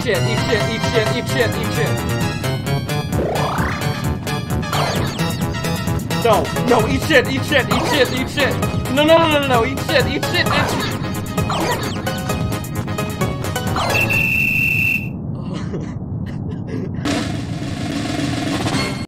shit, eat shit, eat shit, eat shit, eat shit. No, no, eat shit, eat shit, eat shit, eat shit. No, no, no, no, no, eat shit, eat shit, eat shit.